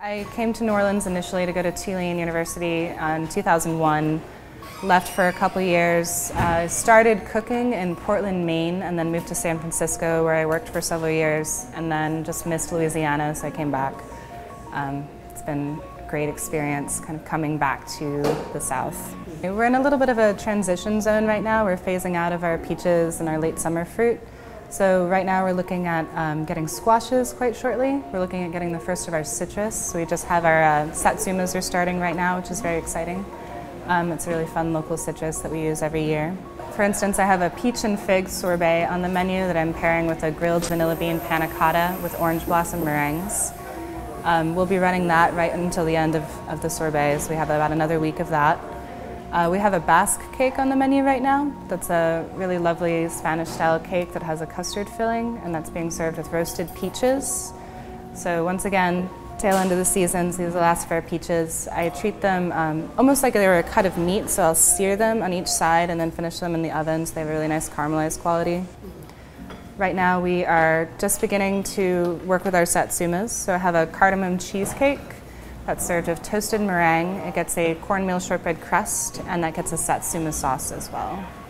I came to New Orleans initially to go to Tulane University in 2001, left for a couple years, started cooking in Portland, Maine, and then moved to San Francisco where I worked for several years, and then just missed Louisiana, so I came back. It's been a great experience kind of coming back to the South. We're in a little bit of a transition zone right now. We're phasing out of our peaches and our late summer fruit. So right now we're looking at getting squashes quite shortly. We're looking at getting the first of our citrus. So we just have our satsumas are starting right now, which is very exciting. It's a really fun local citrus that we use every year. For instance, I have a peach and fig sorbet on the menu that I'm pairing with a grilled vanilla bean panna cotta with orange blossom meringues. We'll be running that right until the end of the sorbet, so we have about another week of that. We have a Basque cake on the menu right now. That's a really lovely Spanish-style cake that has a custard filling, and that's being served with roasted peaches. So once again, tail end of the season, so these are the last of our peaches. I treat them almost like they were a cut of meat, so I'll sear them on each side and then finish them in the oven, so they have a really nice caramelized quality. Right now we are just beginning to work with our satsumas. So I have a cardamom cheesecake that's served with toasted meringue. It gets a cornmeal shortbread crust, and that gets a satsuma sauce as well.